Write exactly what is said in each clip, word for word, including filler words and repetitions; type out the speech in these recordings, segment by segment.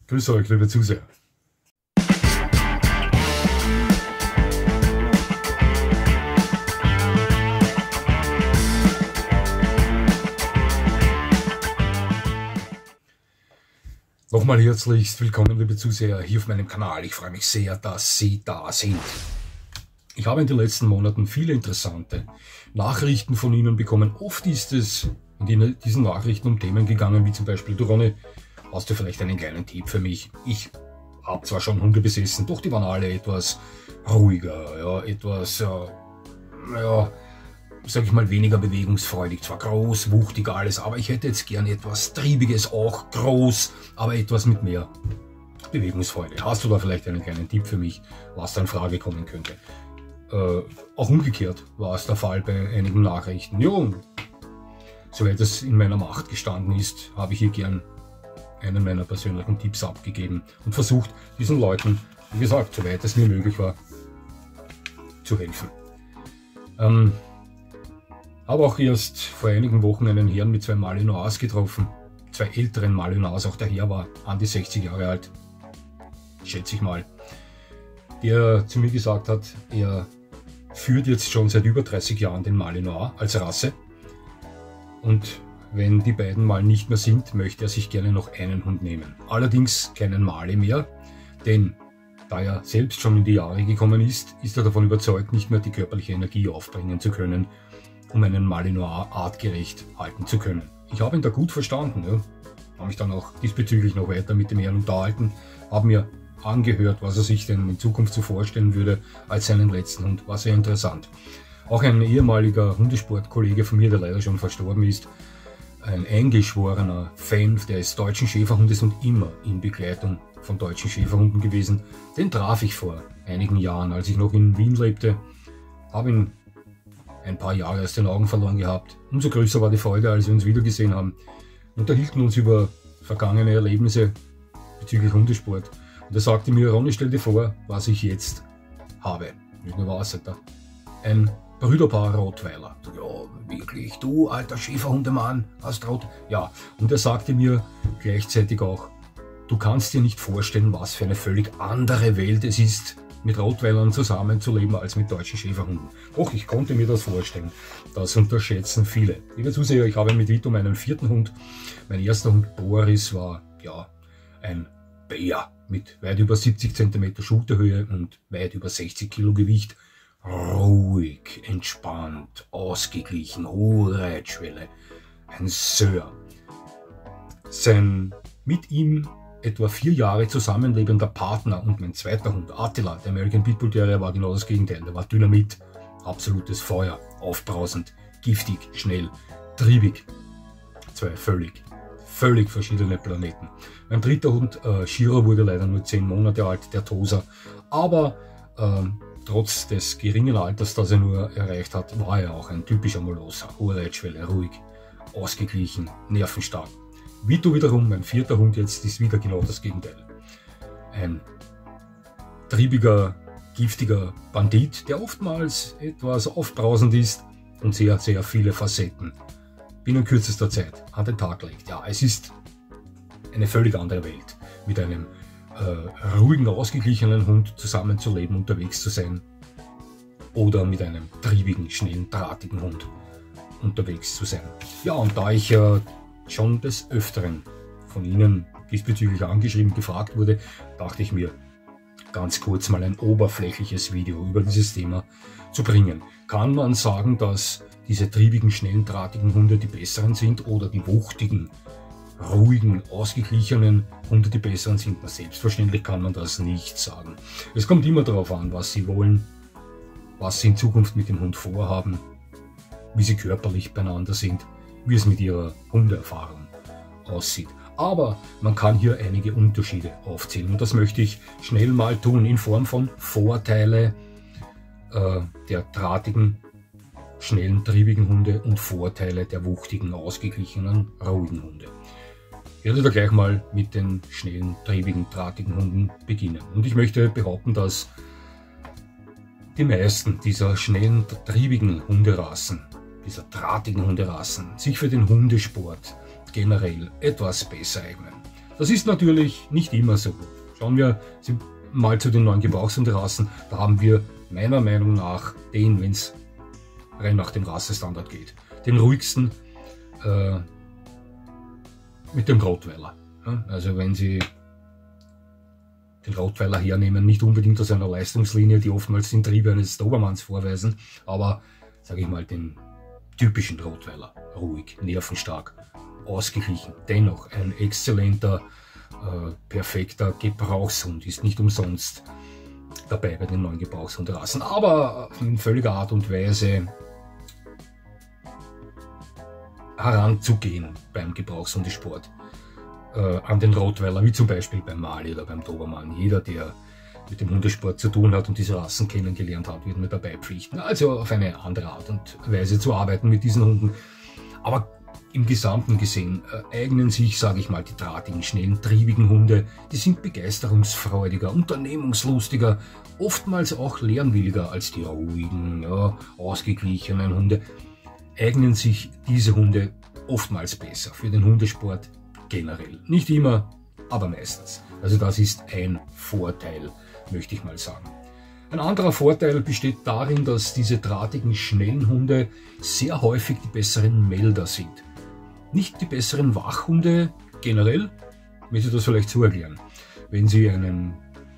Grüße euch, liebe Zuseher. Nochmal herzlichst willkommen, liebe Zuseher, hier auf meinem Kanal. Ich freue mich sehr, dass Sie da sind. Ich habe in den letzten Monaten viele interessante Nachrichten von Ihnen bekommen. Oft ist es in diesen Nachrichten um Themen gegangen, wie zum Beispiel: Du Ronny, hast du vielleicht einen kleinen Tipp für mich? Ich habe zwar schon Hunde besessen, doch die waren alle etwas ruhiger, ja, etwas, äh, ja, sag ich mal, weniger bewegungsfreudig. Zwar groß, wuchtig alles, aber ich hätte jetzt gern etwas Triebiges, auch groß, aber etwas mit mehr Bewegungsfreude. Hast du da vielleicht einen kleinen Tipp für mich, was da in Frage kommen könnte? Äh, auch umgekehrt war es der Fall bei einigen Nachrichten. Ja, soweit es in meiner Macht gestanden ist, habe ich hier gern einen meiner persönlichen Tipps abgegeben und versucht, diesen Leuten, wie gesagt, soweit es mir möglich war, zu helfen. Ähm, habe auch erst vor einigen Wochen einen Herrn mit zwei Malinois getroffen, zwei älteren Malinois, auch der Herr war an die sechzig Jahre alt, schätze ich mal, der zu mir gesagt hat, er führt jetzt schon seit über dreißig Jahren den Malinois als Rasse, und wenn die beiden mal nicht mehr sind, möchte er sich gerne noch einen Hund nehmen. Allerdings keinen Mali mehr, denn da er selbst schon in die Jahre gekommen ist, ist er davon überzeugt, nicht mehr die körperliche Energie aufbringen zu können, um einen Malinois artgerecht halten zu können. Ich habe ihn da gut verstanden, ja. Habe mich dann auch diesbezüglich noch weiter mit dem Herrn unterhalten, habe mir angehört, was er sich denn in Zukunft so vorstellen würde als seinen letzten Hund. War sehr interessant. Auch ein ehemaliger Hundesportkollege von mir, der leider schon verstorben ist, ein eingeschworener Fan des deutschen Schäferhundes und immer in Begleitung von deutschen Schäferhunden gewesen, den traf ich vor einigen Jahren, als ich noch in Wien lebte, habe ihn ein paar Jahre aus den Augen verloren gehabt. Umso größer war die Freude, als wir uns wieder gesehen haben. Unterhielten uns über vergangene Erlebnisse bezüglich Hundesport. Und er sagte mir: Ronny, stell dir vor, was ich jetzt habe. Nicht nur was, da. Ein Brüderpaar Rottweiler. Ja, wirklich, du alter Schäferhundemann, hast Rot. Ja, und er sagte mir gleichzeitig auch: Du kannst dir nicht vorstellen, was für eine völlig andere Welt es ist, mit Rottweilern zusammenzuleben als mit deutschen Schäferhunden. Doch, ich konnte mir das vorstellen. Das unterschätzen viele. Liebe Zuseher, ich habe mit Vito meinen vierten Hund. Mein erster Hund Boris war, ja, ein Bär mit weit über siebzig Zentimeter Schulterhöhe und weit über sechzig Kilo Gewicht. Ruhig, entspannt, ausgeglichen, hohe Reitschwelle. Ein Sir. Sein mit ihm etwa vier Jahre zusammenlebender Partner und mein zweiter Hund, Attila, der American Pitbull Terrier, war genau das Gegenteil. Der war Dynamit, absolutes Feuer, aufbrausend, giftig, schnell, triebig. Zwei völlig, völlig verschiedene Planeten. Mein dritter Hund, äh, Shiro, wurde leider nur zehn Monate alt, der Tosa. Aber äh, trotz des geringen Alters, das er nur erreicht hat, war er auch ein typischer Molosser. Hohe Reitschwelle, ruhig, ausgeglichen, nervenstark. Vito wiederum, mein vierter Hund jetzt, ist wieder genau das Gegenteil. Ein triebiger, giftiger Bandit, der oftmals etwas aufbrausend ist und sehr, sehr viele Facetten binnen kürzester Zeit an den Tag legt. Ja, es ist eine völlig andere Welt, mit einem äh, ruhigen, ausgeglichenen Hund zusammenzuleben, unterwegs zu sein, oder mit einem triebigen, schnellen, drahtigen Hund unterwegs zu sein. Ja, und da ich äh, schon des Öfteren von Ihnen diesbezüglich angeschrieben, gefragt wurde, dachte ich mir, ganz kurz mal ein oberflächliches Video über dieses Thema zu bringen. Kann man sagen, dass diese triebigen, schnellen, drahtigen Hunde die besseren sind oder die wuchtigen, ruhigen, ausgeglichenen Hunde die besseren sind? Na, selbstverständlich kann man das nicht sagen. Es kommt immer darauf an, was Sie wollen, was Sie in Zukunft mit dem Hund vorhaben, wie Sie körperlich beieinander sind, wie es mit Ihrer Hundeerfahrung aussieht. Aber man kann hier einige Unterschiede aufzählen und das möchte ich schnell mal tun in Form von Vorteile äh, der drahtigen, schnellen, triebigen Hunde und Vorteile der wuchtigen, ausgeglichenen, ruhigen Hunde. Ich werde da gleich mal mit den schnellen, triebigen, drahtigen Hunden beginnen. Und ich möchte behaupten, dass die meisten dieser schnellen, triebigen Hunderassen, dieser drahtigen Hunderassen, sich für den Hundesport generell etwas besser eignen. Das ist natürlich nicht immer so. Schauen wir mal zu den neuen Gebrauchshunderassen. Da haben wir meiner Meinung nach den, wenn es rein nach dem Rassestandard geht, den ruhigsten äh, mit dem Rottweiler. Ja, also wenn Sie den Rottweiler hernehmen, nicht unbedingt aus einer Leistungslinie, die oftmals den Triebe eines Dobermanns vorweisen, aber sage ich mal den typischen Rottweiler, ruhig, nervenstark, ausgeglichen, dennoch ein exzellenter, äh, perfekter Gebrauchshund, ist nicht umsonst dabei bei den neuen Gebrauchshunderassen, aber in völliger Art und Weise heranzugehen beim Gebrauchshundesport äh, an den Rottweiler, wie zum Beispiel beim Mali oder beim Dobermann. Jeder, der mit dem Hundesport zu tun hat und diese Rassen kennengelernt hat, wird mir dabei pflichten. Also auf eine andere Art und Weise zu arbeiten mit diesen Hunden. Aber im Gesamten gesehen äh, eignen sich, sage ich mal, die drahtigen, schnellen, triebigen Hunde. Die sind begeisterungsfreudiger, unternehmungslustiger, oftmals auch lernwilliger als die ruhigen, ja, ausgeglichenen Hunde. Eignen sich diese Hunde oftmals besser für den Hundesport generell. Nicht immer, aber meistens. Also das ist ein Vorteil, möchte ich mal sagen. Ein anderer Vorteil besteht darin, dass diese drahtigen, schnellen Hunde sehr häufig die besseren Melder sind. Nicht die besseren Wachhunde generell, wenn Sie das vielleicht so erklären. Wenn Sie einen,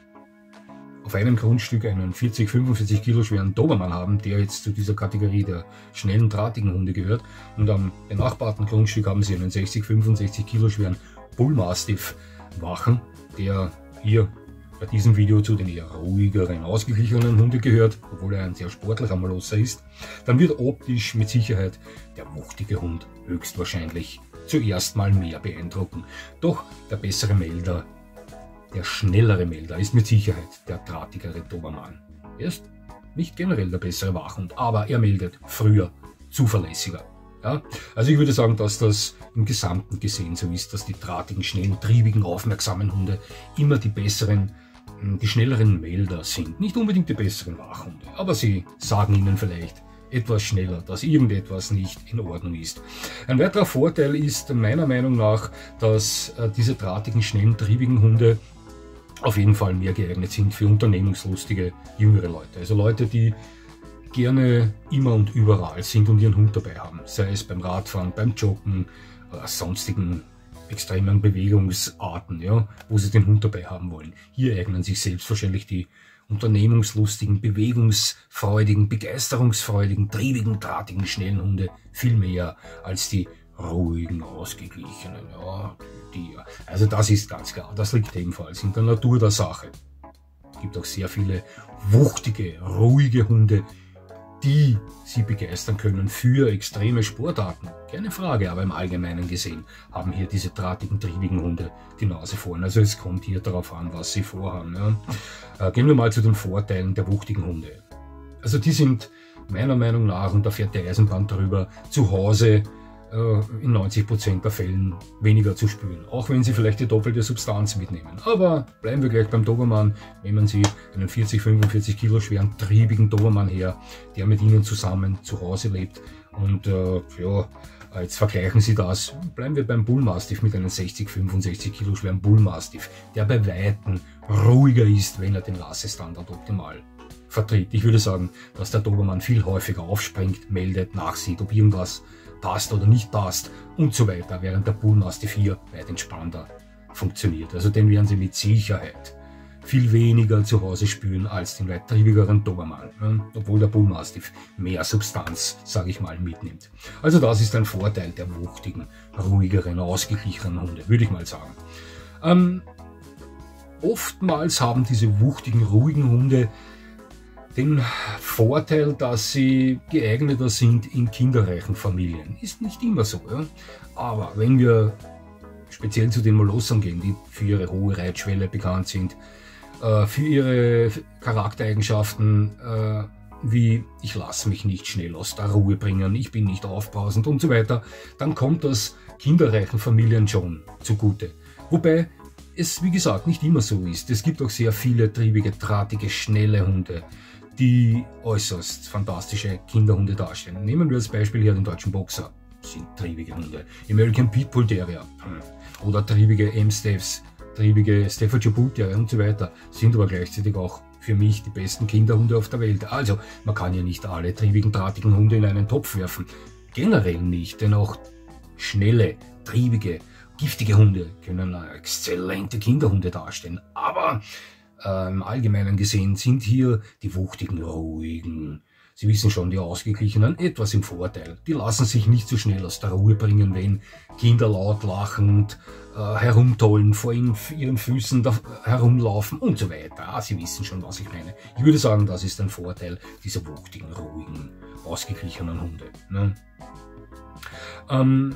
auf einem Grundstück einen vierzig, fünfundvierzig Kilo schweren Dobermann haben, der jetzt zu dieser Kategorie der schnellen, drahtigen Hunde gehört, und am benachbarten Grundstück haben Sie einen sechzig, fünfundsechzig Kilo schweren Bullmastiff wachen, der hier bei diesem Video zu den eher ruhigeren, ausgeglichenen Hunden gehört, obwohl er ein sehr sportlicher Malosser ist, dann wird optisch mit Sicherheit der wuchtige Hund höchstwahrscheinlich zuerst mal mehr beeindrucken. Doch der bessere Melder, der schnellere Melder ist mit Sicherheit der drahtigere Dobermann. Er ist nicht generell der bessere Wachhund, aber er meldet früher, zuverlässiger. Ja? Also ich würde sagen, dass das im Gesamten gesehen so ist, dass die drahtigen, schnellen, triebigen, aufmerksamen Hunde immer die besseren, die schnelleren Melder sind. Nicht unbedingt die besseren Wachhunde, aber sie sagen ihnen vielleicht etwas schneller, dass irgendetwas nicht in Ordnung ist. Ein weiterer Vorteil ist meiner Meinung nach, dass äh, diese drahtigen, schnellen, triebigen Hunde auf jeden Fall mehr geeignet sind für unternehmungslustige jüngere Leute. Also Leute, die gerne immer und überall sind und ihren Hund dabei haben. Sei es beim Radfahren, beim Joggen, äh, sonstigen extremen Bewegungsarten, ja, wo sie den Hund dabei haben wollen. Hier eignen sich selbstverständlich die unternehmungslustigen, bewegungsfreudigen, begeisterungsfreudigen, triebigen, drahtigen, schnellen Hunde viel mehr als die ruhigen, ausgeglichenen. Ja, die, also das ist ganz klar, das liegt ebenfalls in der Natur der Sache. Es gibt auch sehr viele wuchtige, ruhige Hunde, die sie begeistern können für extreme Sportarten. Keine Frage, aber im Allgemeinen gesehen haben hier diese drahtigen, triebigen Hunde die Nase vorn. Also es kommt hier darauf an, was sie vorhaben. Ja. Äh, gehen wir mal zu den Vorteilen der wuchtigen Hunde. Also die sind meiner Meinung nach, und da fährt der Eisenbahn drüber, zu Hause in neunzig Prozent der Fällen weniger zu spüren, auch wenn sie vielleicht die doppelte Substanz mitnehmen. Aber bleiben wir gleich beim Dobermann. Nehmen Sie einen vierzig, fünfundvierzig Kilo schweren, triebigen Dobermann her, der mit Ihnen zusammen zu Hause lebt. Und äh, ja, jetzt vergleichen Sie das. Bleiben wir beim Bullmastiff mit einem sechzig, fünfundsechzig Kilo schweren Bullmastiff, der bei Weitem ruhiger ist, wenn er den Rassestandard optimal vertritt. Ich würde sagen, dass der Dobermann viel häufiger aufspringt, meldet, nachsieht, ob irgendwas passt oder nicht passt und so weiter, während der Bullmastiff hier weit entspannter funktioniert. Also den werden Sie mit Sicherheit viel weniger zu Hause spüren als den weit triebigeren Dobermann, ja, obwohl der Bullmastiff mehr Substanz, sage ich mal, mitnimmt. Also das ist ein Vorteil der wuchtigen, ruhigeren, ausgeglichenen Hunde, würde ich mal sagen. Ähm, oftmals haben diese wuchtigen, ruhigen Hunde den Vorteil, dass sie geeigneter sind in kinderreichen Familien. Ist nicht immer so, ja? Aber wenn wir speziell zu den Molossern gehen, die für ihre hohe Reitschwelle bekannt sind, äh, für ihre Charaktereigenschaften äh, wie ich lasse mich nicht schnell aus der Ruhe bringen, ich bin nicht aufbrausend und so weiter, dann kommt das kinderreichen Familien schon zugute. Wobei es, wie gesagt, nicht immer so ist. Es gibt auch sehr viele triebige, drahtige, schnelle Hunde, die äußerst fantastische Kinderhunde darstellen. Nehmen wir als Beispiel hier den deutschen Boxer. sind triebige Hunde. American Pitbull Terrier hm. oder triebige M-Staffs, triebige Staffordshire Bull Terrier und so weiter sind aber gleichzeitig auch für mich die besten Kinderhunde auf der Welt. Also man kann ja nicht alle triebigen, drahtigen Hunde in einen Topf werfen. Generell nicht, denn auch schnelle, triebige, giftige Hunde können exzellente Kinderhunde darstellen. Aber äh, im Allgemeinen gesehen sind hier die wuchtigen, ruhigen, Sie wissen schon, die Ausgeglichenen etwas im Vorteil. Die lassen sich nicht so schnell aus der Ruhe bringen, wenn Kinder laut lachend äh, herumtollen, vor ihren, ihren Füßen da, herumlaufen und so weiter. Ah, Sie wissen schon, was ich meine. Ich würde sagen, das ist ein Vorteil dieser wuchtigen, ruhigen, ausgeglichenen Hunde. Ne? Ähm,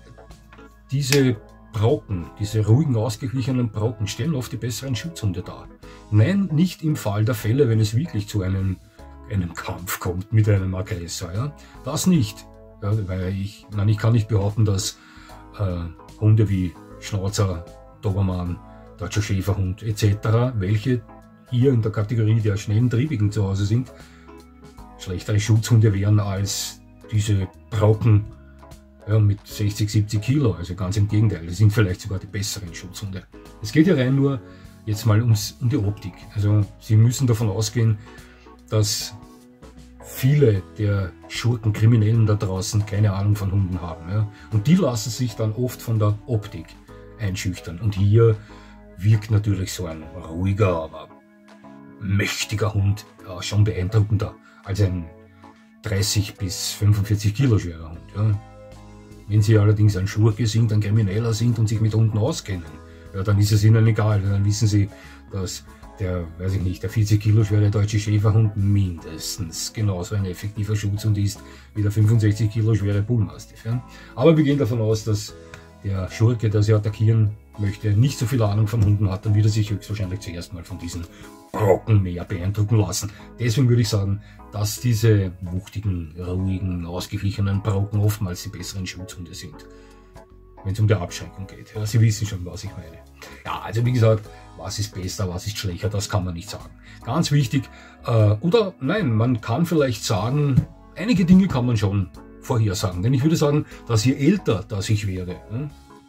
diese Brocken, diese ruhigen, ausgeglichenen Brocken stellen oft die besseren Schutzhunde dar. Nein, nicht im Fall der Fälle, wenn es wirklich zu einem einem Kampf kommt mit einem Aggressor. Ja? Das nicht. Ja, weil ich, nein, ich kann nicht behaupten, dass äh, Hunde wie Schnauzer, Dobermann, Deutscher Schäferhund et cetera, welche hier in der Kategorie der schnellen Triebigen zu Hause sind, schlechtere Schutzhunde wären als diese Brocken ja, mit sechzig, siebzig Kilo. Also ganz im Gegenteil, das sind vielleicht sogar die besseren Schutzhunde. Es geht ja rein nur jetzt mal ums, um die Optik. Also Sie müssen davon ausgehen, dass viele der Schurken, Kriminellen da draußen keine Ahnung von Hunden haben. Ja? Und die lassen sich dann oft von der Optik einschüchtern. Und hier wirkt natürlich so ein ruhiger, aber mächtiger Hund ja, schon beeindruckender als ein dreißig bis fünfundvierzig Kilo schwerer Hund. Ja? Wenn Sie allerdings ein Schurke sind, ein Krimineller sind und sich mit Hunden auskennen, ja, dann ist es Ihnen egal. Dann wissen Sie, dass der, weiß ich nicht, der vierzig Kilo schwere deutsche Schäferhund mindestens genauso ein effektiver Schutzhund ist wie der fünfundsechzig Kilo schwere Bullmastiff. Ja? Aber wir gehen davon aus, dass der Schurke, der sie attackieren möchte, nicht so viel Ahnung von Hunden hat, dann wird er sich höchstwahrscheinlich zuerst mal von diesen Brocken mehr beeindrucken lassen. Deswegen würde ich sagen, dass diese wuchtigen, ruhigen, ausgeglichenen Brocken oftmals die besseren Schutzhunde sind, wenn es um die Abschreckung geht. Ja, Sie wissen schon, was ich meine. Ja, also wie gesagt, was ist besser, was ist schlechter, das kann man nicht sagen. Ganz wichtig, äh, oder nein, man kann vielleicht sagen, einige Dinge kann man schon vorhersagen. Denn ich würde sagen, dass je älter das ich werde, hm,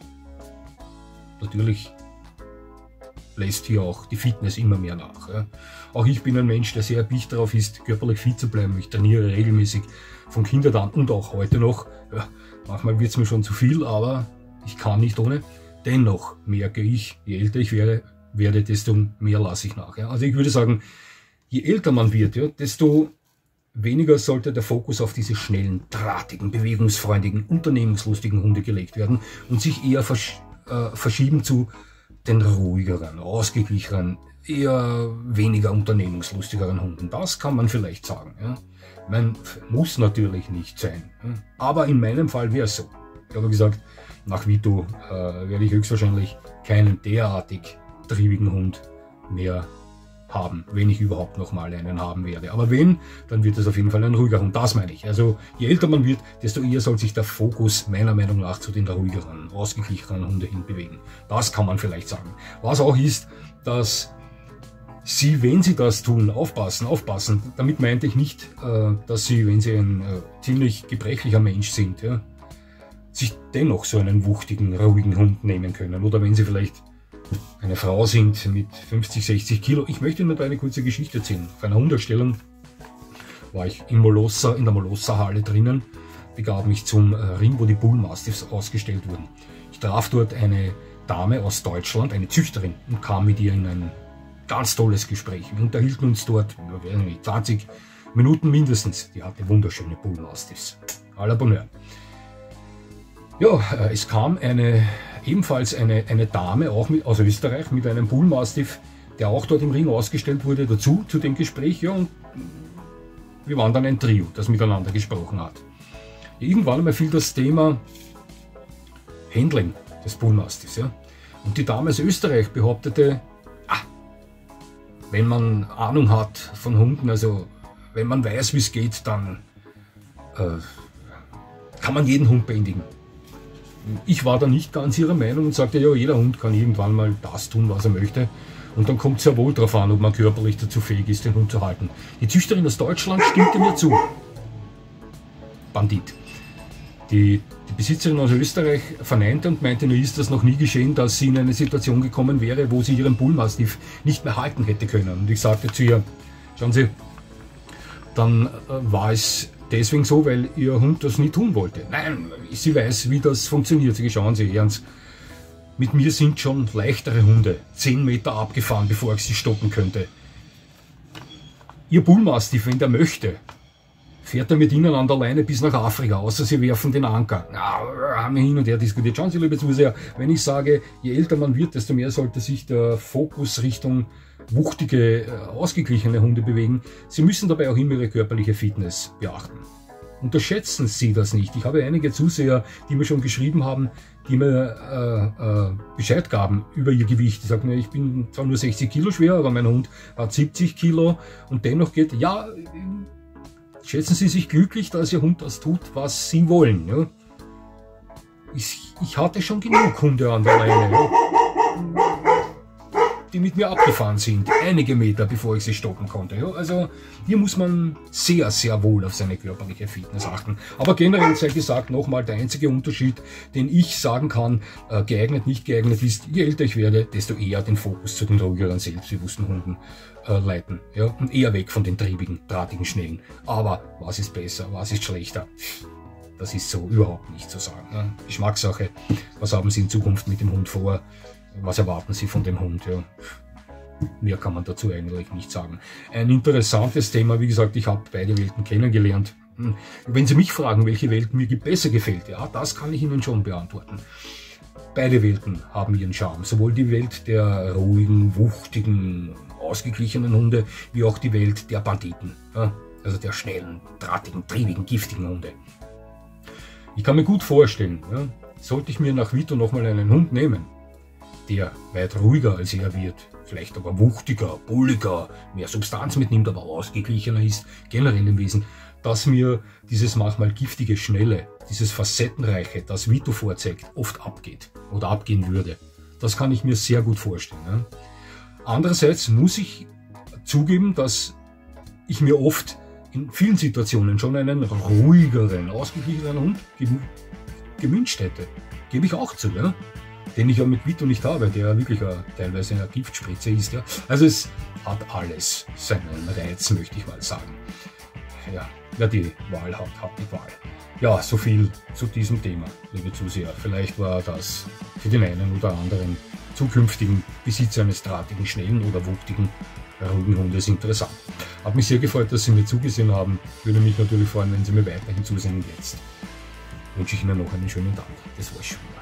natürlich lässt hier auch die Fitness immer mehr nach. Ja. Auch ich bin ein Mensch, der sehr erpicht darauf ist, körperlich fit zu bleiben. Ich trainiere regelmäßig von Kindheit an und auch heute noch. Ja, manchmal wird es mir schon zu viel, aber ich kann nicht ohne. Dennoch merke ich, je älter ich werde, werde desto mehr lasse ich nach. Ja. Also ich würde sagen, je älter man wird, ja, desto weniger sollte der Fokus auf diese schnellen, drahtigen, bewegungsfreundlichen, unternehmungslustigen Hunde gelegt werden und sich eher versch äh, verschieben zu den ruhigeren, ausgeglichenen, eher weniger unternehmungslustigeren Hunden. Das kann man vielleicht sagen. Ja. Ich meine, muss natürlich nicht sein. Ja. Aber in meinem Fall wäre es so. Ich habe gesagt, nach Vito äh, werde ich höchstwahrscheinlich keinen derartig triebigen Hund mehr haben, wenn ich überhaupt noch mal einen haben werde. Aber wenn, dann wird es auf jeden Fall ein ruhiger Hund. Das meine ich. Also je älter man wird, desto eher soll sich der Fokus meiner Meinung nach zu den ruhigeren, ausgeglichenen Hunden hin bewegen. Das kann man vielleicht sagen. Was auch ist, dass Sie, wenn Sie das tun, aufpassen, aufpassen. Damit meinte ich nicht, äh, dass Sie, wenn Sie ein äh, ziemlich gebrechlicher Mensch sind, ja, sich dennoch so einen wuchtigen, ruhigen Hund nehmen können. Oder wenn Sie vielleicht eine Frau sind mit fünfzig, sechzig Kilo. Ich möchte Ihnen da eine kurze Geschichte erzählen. Auf einer Hundausstellung war ich in Molossa, in der Molossa-Halle drinnen, begab mich zum Ring, wo die Bullmastiffs ausgestellt wurden. Ich traf dort eine Dame aus Deutschland, eine Züchterin, und kam mit ihr in ein ganz tolles Gespräch. Wir unterhielten uns dort zwanzig Minuten mindestens. Die hatte wunderschöne Bullmastiffs. À la Bonheur. Ja, es kam eine, ebenfalls eine, eine Dame, auch mit, aus Österreich, mit einem Bullmastiff, der auch dort im Ring ausgestellt wurde, dazu, zu dem Gespräch. Ja, und wir waren dann ein Trio, das miteinander gesprochen hat. Irgendwann einmal fiel das Thema Handling des Bullmastiffs. Ja. Und die Dame aus Österreich behauptete, ah, wenn man Ahnung hat von Hunden, also wenn man weiß, wie es geht, dann äh, kann man jeden Hund bändigen. Ich war da nicht ganz ihrer Meinung und sagte, ja, jeder Hund kann irgendwann mal das tun, was er möchte. Und dann kommt es ja wohl darauf an, ob man körperlich dazu fähig ist, den Hund zu halten. Die Züchterin aus Deutschland stimmte mir zu. Bandit. Die, die Besitzerin aus Österreich verneinte und meinte, nur ist das noch nie geschehen, dass sie in eine Situation gekommen wäre, wo sie ihren Bullmastiff nicht mehr halten hätte können. Und ich sagte zu ihr, schauen Sie, dann war es deswegen so, weil ihr Hund das nie tun wollte. Nein, sie weiß, wie das funktioniert. Sie schauen Sie, ernst. Mit mir sind schon leichtere Hunde zehn Meter abgefahren, bevor ich sie stoppen könnte. Ihr Bullmastiff, wenn der möchte, fährt er mit ihnen an der Leine bis nach Afrika, außer sie werfen den Anker. Na, haben wir hin und her diskutiert. Schauen Sie, liebe Zuseher, wenn ich sage, je älter man wird, desto mehr sollte sich der Fokus Richtung wuchtige, ausgeglichene Hunde bewegen. Sie müssen dabei auch immer ihre körperliche Fitness beachten. Unterschätzen Sie das nicht. Ich habe einige Zuseher, die mir schon geschrieben haben, die mir äh, äh, Bescheid gaben über ihr Gewicht. Die sagen, ich bin zwar nur sechzig Kilo schwer, aber mein Hund hat siebzig Kilo und dennoch geht, ja, schätzen Sie sich glücklich, dass Ihr Hund das tut, was Sie wollen. Ja? Ich, ich hatte schon genug Hunde an der Leine, ja? Die mit mir abgefahren sind, einige Meter bevor ich sie stoppen konnte. Ja? Also hier muss man sehr, sehr wohl auf seine körperliche Fitness achten. Aber generell sei gesagt, nochmal der einzige Unterschied, den ich sagen kann, äh, geeignet, nicht geeignet ist, je älter ich werde, desto eher den Fokus zu den ruhigeren, selbstbewussten Hunden äh, leiten. Ja? Und eher weg von den triebigen, drahtigen, schnellen. Aber was ist besser, was ist schlechter? Das ist so überhaupt nicht zu sagen. Ne? Geschmackssache. Was haben Sie in Zukunft mit dem Hund vor? Was erwarten Sie von dem Hund? Ja. Mehr kann man dazu eigentlich nicht sagen. Ein interessantes Thema, wie gesagt, ich habe beide Welten kennengelernt. Wenn Sie mich fragen, welche Welt mir besser gefällt, ja, das kann ich Ihnen schon beantworten. Beide Welten haben ihren Charme. Sowohl die Welt der ruhigen, wuchtigen, ausgeglichenen Hunde, wie auch die Welt der Banditen. Ja, also der schnellen, drahtigen, triebigen, giftigen Hunde. Ich kann mir gut vorstellen, ja, sollte ich mir nach Vito nochmal einen Hund nehmen, der weit ruhiger als er wird, vielleicht aber wuchtiger, bulliger, mehr Substanz mitnimmt, aber ausgeglichener ist, generell im Wesen, dass mir dieses manchmal giftige, schnelle, dieses Facettenreiche, das Vito vorzeigt, oft abgeht oder abgehen würde. Das kann ich mir sehr gut vorstellen. Ne? Andererseits muss ich zugeben, dass ich mir oft in vielen Situationen schon einen ruhigeren, ausgeglicheneren Hund gewünscht hätte. Gebe ich auch zu, ja? Den ich ja mit Vito nicht habe, der wirklich eine, teilweise eine Giftspritze ist. Ja. Also es hat alles seinen Reiz, möchte ich mal sagen. Ja, wer die Wahl hat, hat die Wahl. Ja, so viel zu diesem Thema, liebe Zuseher. Vielleicht war das für den einen oder anderen zukünftigen Besitzer eines drahtigen, schnellen oder wuchtigen, ruhigen Hundes interessant. Hat mich sehr gefreut, dass Sie mir zugesehen haben. Würde mich natürlich freuen, wenn Sie mir weiterhin zusehen. Jetzt wünsche ich Ihnen noch einen schönen Tag. Das war's schon.